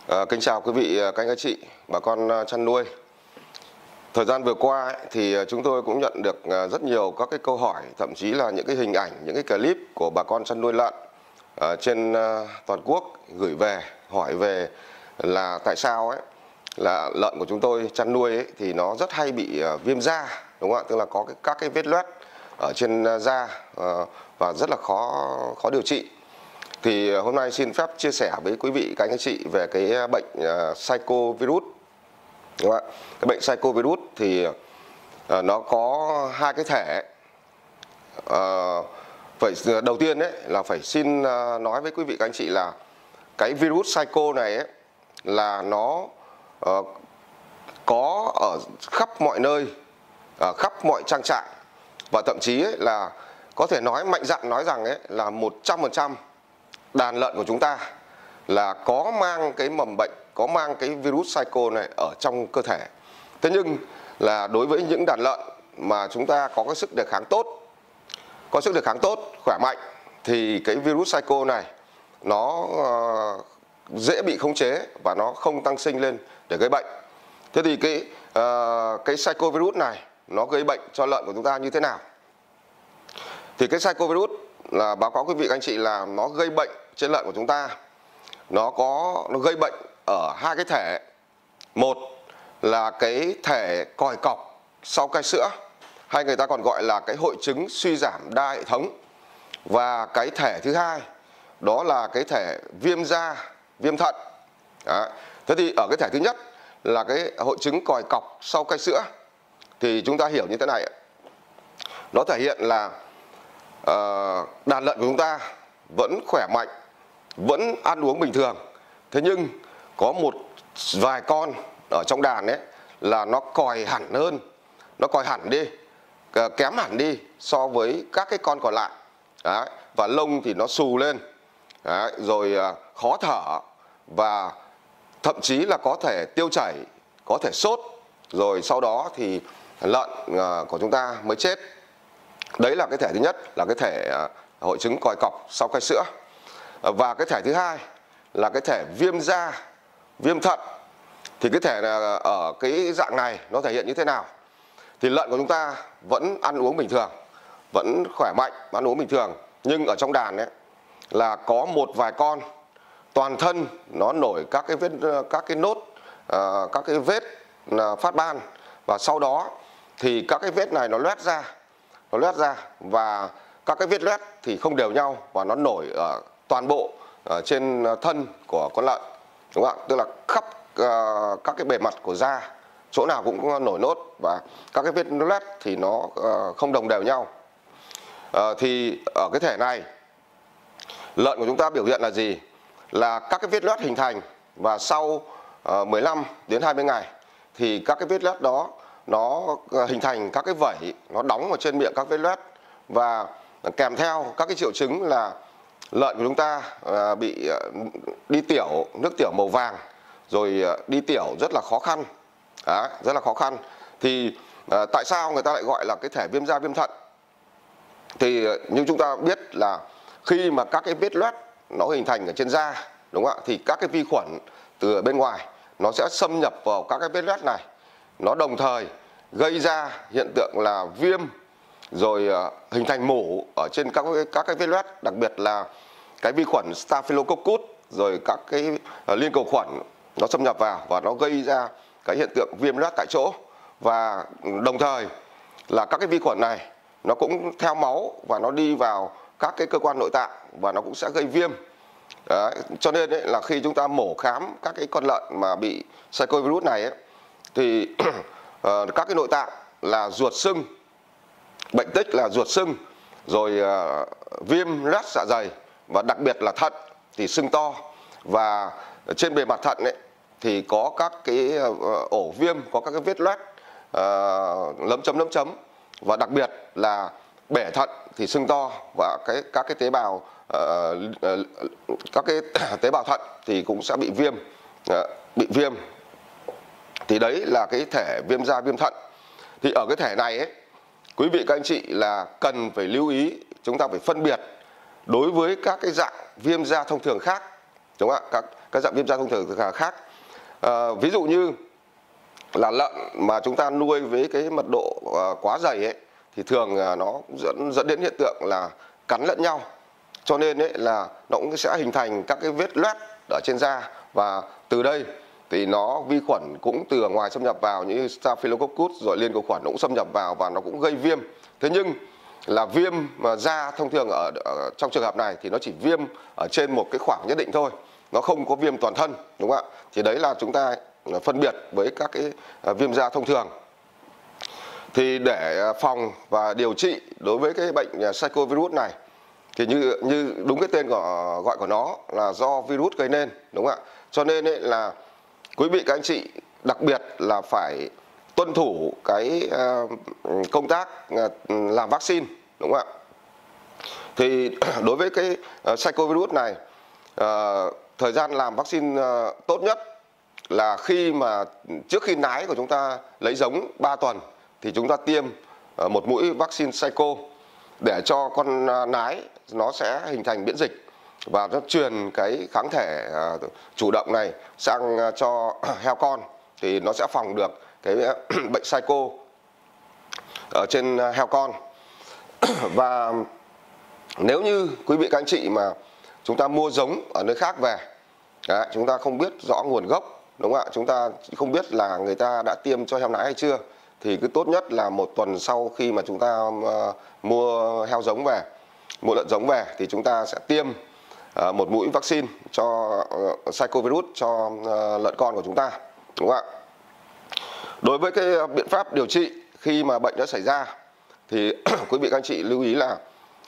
Kính chào quý vị, các anh chị, bà con chăn nuôi. Thời gian vừa qua thì chúng tôi cũng nhận được rất nhiều các cái câu hỏi, thậm chí là những cái hình ảnh, những cái clip của bà con chăn nuôi lợn trên toàn quốc gửi về hỏi về là tại sao là lợn của chúng tôi chăn nuôi thì nó rất hay bị viêm da, đúng không ạ? Tức là có các cái vết loét ở trên da và rất là khó điều trị. Thì hôm nay xin phép chia sẻ với quý vị các anh chị về cái bệnh Psychovirus. Đúng không ạ? Cái bệnh Psychovirus thì nó có hai cái thể. Đầu tiên là phải xin nói với quý vị các anh chị là cái virus Psycho này là nó có ở khắp mọi nơi, khắp mọi trang trại, và thậm chí là có thể mạnh dạn nói rằng là 100% đàn lợn của chúng ta là có mang cái mầm bệnh, có mang cái virus Psycho này ở trong cơ thể. Thế nhưng là đối với những đàn lợn mà chúng ta có cái sức đề kháng tốt, khỏe mạnh, thì cái virus Psycho này nó dễ bị khống chế và nó không tăng sinh lên để gây bệnh. Thế thì cái Psychovirus này nó gây bệnh cho lợn của chúng ta như thế nào? Thì cái Psychovirus là báo cáo quý vị anh chị là nó gây bệnh trên lợn của chúng ta. Nó gây bệnh ở hai cái thể. Một là cái thể còi cọc sau cai sữa, hay người ta còn gọi là cái hội chứng suy giảm đa hệ thống. Và cái thể thứ hai đó là cái thể viêm da, viêm thận. Đấy. Thế thì ở cái thể thứ nhất là cái hội chứng còi cọc sau cai sữa thì chúng ta hiểu như thế này. Nó thể hiện là đàn lợn của chúng ta vẫn khỏe mạnh, vẫn ăn uống bình thường. Thế nhưng có một vài con ở trong đàn là nó còi hẳn hơn, nó còi hẳn đi, kém hẳn đi so với các cái con còn lại. Đấy. Và lông thì nó xù lên. Đấy. Rồi khó thở, và thậm chí là có thể tiêu chảy, có thể sốt, rồi sau đó thì lợn của chúng ta mới chết. Đấy là cái thể thứ nhất, là cái thể hội chứng còi cọc sau cai sữa. Và cái thể thứ hai là cái thể viêm da, viêm thận. Thì cái thể ở cái dạng này nó thể hiện như thế nào? Thì lợn của chúng ta vẫn ăn uống bình thường, vẫn khỏe mạnh, ăn uống bình thường. Nhưng ở trong đàn là có một vài con toàn thân nó nổi các cái nốt, các cái vết phát ban. Và sau đó thì các cái vết này nó loét ra, và các cái vết loét thì không đều nhau và nó nổi ở toàn bộ trên thân của con lợn, đúng không ạ? Tức là khắp các cái bề mặt của da, chỗ nào cũng nổi nốt, và các cái vết loét thì nó không đồng đều nhau. Thì ở cái thể này, lợn của chúng ta biểu hiện là gì? Là các cái vết loét hình thành, và sau 15 đến 20 ngày thì các cái vết loét đó nó hình thành các cái vẩy, nó đóng ở trên miệng các vết loét, và kèm theo các cái triệu chứng là lợn của chúng ta bị đi tiểu, nước tiểu màu vàng, rồi đi tiểu rất là khó khăn. Đấy, rất là khó khăn. Thì tại sao người ta lại gọi là cái thể viêm da, viêm thận? Thì như chúng ta biết là khi mà các cái vết loét nó hình thành ở trên da, đúng không ạ, thì các cái vi khuẩn từ bên ngoài nó sẽ xâm nhập vào các cái vết loét này. Nó đồng thời gây ra hiện tượng là viêm, rồi hình thành mủ ở trên các cái vết loét, đặc biệt là cái vi khuẩn Staphylococcus, rồi các cái liên cầu khuẩn nó xâm nhập vào và nó gây ra cái hiện tượng viêm loét tại chỗ. Và đồng thời là các cái vi khuẩn này nó cũng theo máu và nó đi vào các cái cơ quan nội tạng và nó cũng sẽ gây viêm. Đấy. Cho nên là khi chúng ta mổ khám các cái con lợn mà bị Psychovirus này thì các cái nội tạng là ruột sưng, bệnh tích là ruột sưng, rồi viêm loét dạ dày, và đặc biệt là thận thì sưng to, và trên bề mặt thận thì có các cái ổ viêm, có các cái vết loét lấm chấm, và đặc biệt là bể thận thì sưng to, và các cái tế bào thận thì cũng sẽ bị viêm. Thì đấy là cái thể viêm da, viêm thận. Thì ở cái thể này quý vị các anh chị là cần phải lưu ý, chúng ta phải phân biệt đối với các cái dạng viêm da thông thường khác, đúng không ạ? các dạng viêm da thông thường khác. Ví dụ như là lợn mà chúng ta nuôi với cái mật độ quá dày ấy, thì thường nó dẫn đến hiện tượng là cắn lẫn nhau, cho nên ấy là nó cũng sẽ hình thành các cái vết loét ở trên da, và từ đây thì nó vi khuẩn cũng từ ngoài xâm nhập vào như Staphylococcus rồi liên cầu khuẩn cũng xâm nhập vào và nó cũng gây viêm. Thế nhưng là viêm mà da thông thường ở trong trường hợp này thì nó chỉ viêm ở trên một cái khoảng nhất định thôi, nó không có viêm toàn thân, đúng không ạ? Thì đấy là chúng ta phân biệt với các cái viêm da thông thường. Thì để phòng và điều trị đối với cái bệnh Psychovirus này thì như đúng cái tên gọi của nó là do virus gây nên, đúng không ạ? Cho nên ấy là quý vị các anh chị đặc biệt là phải tuân thủ cái công tác làm vaccine, đúng không ạ? Thì đối với cái Psychovirus này, thời gian làm vaccine tốt nhất là khi mà trước khi nái của chúng ta lấy giống 3 tuần thì chúng ta tiêm một mũi vaccine Psycho để cho con nái nó sẽ hình thành miễn dịch và nó truyền cái kháng thể chủ động này sang cho heo con, thì nó sẽ phòng được cái bệnh Psycho ở trên heo con. Và nếu như quý vị các anh chị mà chúng ta mua giống ở nơi khác về, đấy, chúng ta không biết rõ nguồn gốc, đúng không ạ? Chúng ta không biết là người ta đã tiêm cho heo nái hay chưa, thì cứ tốt nhất là 1 tuần sau khi mà chúng ta mua heo giống về, mua lợn giống về thì chúng ta sẽ tiêm một mũi vaccine cho Psychovirus cho lợn con của chúng ta, đúng không ạ? Đối với cái biện pháp điều trị khi mà bệnh đã xảy ra thì quý vị các anh chị lưu ý là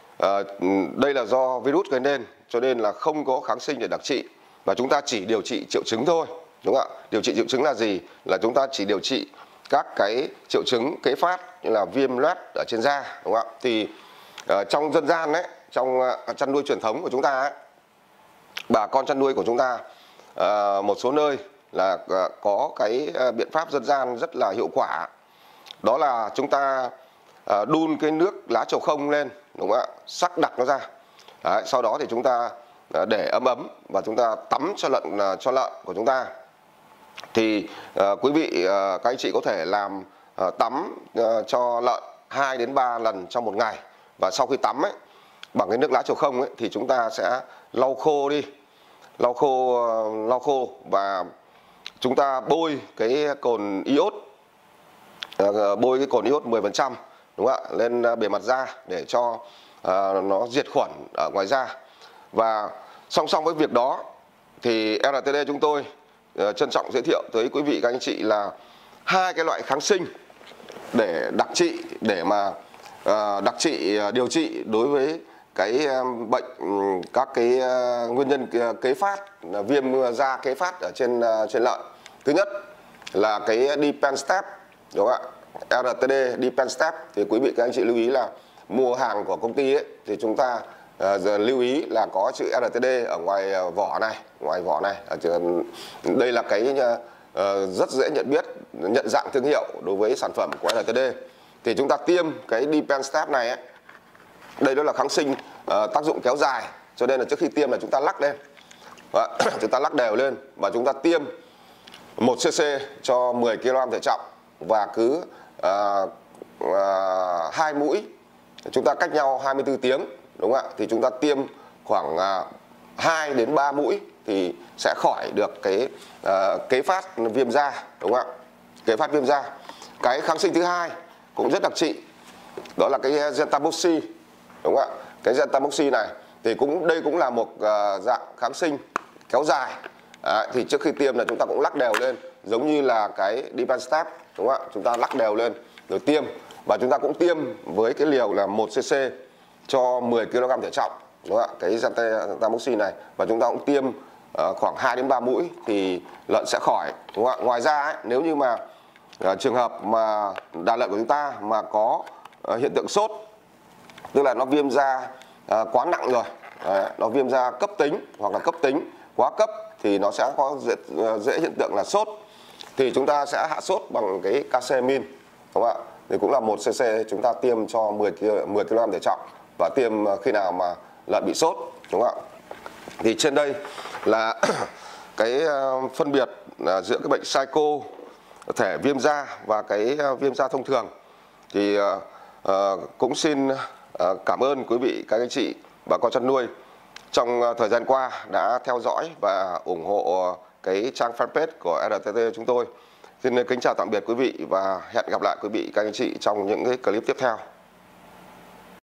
đây là do virus gây nên, cho nên là không có kháng sinh để đặc trị, và chúng ta chỉ điều trị triệu chứng thôi, đúng không ạ? Điều trị triệu chứng là gì? Là chúng ta chỉ điều trị các cái triệu chứng kế phát như là viêm loét ở trên da, đúng không ạ? Thì trong dân gian đấy, trong chăn nuôi truyền thống của chúng ta ấy, bà con chăn nuôi của chúng ta một số nơi là có cái biện pháp dân gian rất là hiệu quả, đó là chúng ta đun cái nước lá trầu không lên, đúng không ạ? Sắc đặc nó ra. Đấy, sau đó thì chúng ta để ấm và chúng ta tắm cho lợn của chúng ta. Thì quý vị các anh chị có thể làm tắm cho lợn 2 đến 3 lần trong một ngày, và sau khi tắm ấy bằng cái nước lá trầu không ấy thì chúng ta sẽ lau khô đi, lau khô và chúng ta bôi cái cồn iốt, bôi cái cồn iốt 10%, đúng không ạ, lên bề mặt da để cho nó diệt khuẩn ở ngoài da. Và song song với việc đó thì RTD chúng tôi trân trọng giới thiệu tới quý vị các anh chị là 2 cái loại kháng sinh để đặc trị, để mà đặc trị điều trị đối với cái bệnh, các cái nguyên nhân kế phát, viêm da kế phát ở trên lợn. Thứ nhất là cái Dipenstab, đúng không ạ? RTD Dipenstab thì quý vị các anh chị lưu ý là mua hàng của công ty ấy, thì chúng ta lưu ý là có chữ RTD ở ngoài vỏ này, đây là cái rất dễ nhận dạng thương hiệu đối với sản phẩm của RTD. Thì chúng ta tiêm cái Dipenstab này ấy, đây đó là kháng sinh tác dụng kéo dài, cho nên là trước khi tiêm là chúng ta lắc lên, chúng ta lắc đều lên và chúng ta tiêm 1 cc cho 10 kg thể trọng, và cứ 2 mũi, chúng ta cách nhau 24 tiếng, đúng không ạ? Thì chúng ta tiêm khoảng 2 đến 3 mũi thì sẽ khỏi được cái kế phát viêm da, đúng không ạ? Kế phát viêm da. Cái kháng sinh thứ hai cũng rất đặc trị, đó là cái Gentamoxy, đúng không ạ? Cái Gentamoxy này thì đây cũng là một dạng kháng sinh kéo dài. Thì trước khi tiêm là chúng ta cũng lắc đều lên giống như là cái Dipenstab, đúng không ạ? Chúng ta lắc đều lên rồi tiêm, và chúng ta cũng tiêm với cái liều là 1 cc cho 10 kg thể trọng, đúng không ạ? Cái Gentamoxy này, và chúng ta cũng tiêm khoảng 2 đến 3 mũi thì lợn sẽ khỏi, đúng không ạ? Ngoài ra ấy, nếu như mà trường hợp mà đàn lợn của chúng ta mà có hiện tượng sốt, tức là nó viêm da quá nặng rồi, nó viêm da cấp tính hoặc là cấp tính quá cấp, thì nó sẽ có dễ hiện tượng là sốt, thì chúng ta sẽ hạ sốt bằng cái Casemin, đúng không ạ? Thì cũng là 1 cc chúng ta tiêm cho 10 kg thể trọng, và tiêm khi nào mà lợn bị sốt, đúng không ạ? Thì trên đây là cái phân biệt giữa cái bệnh psycho, thể viêm da và cái viêm da thông thường, thì cũng xin cảm ơn quý vị các anh chị bà con chăn nuôi trong thời gian qua đã theo dõi và ủng hộ cái trang fanpage của RTT chúng tôi. Xin kính chào tạm biệt quý vị và hẹn gặp lại quý vị các anh chị trong những cái clip tiếp theo.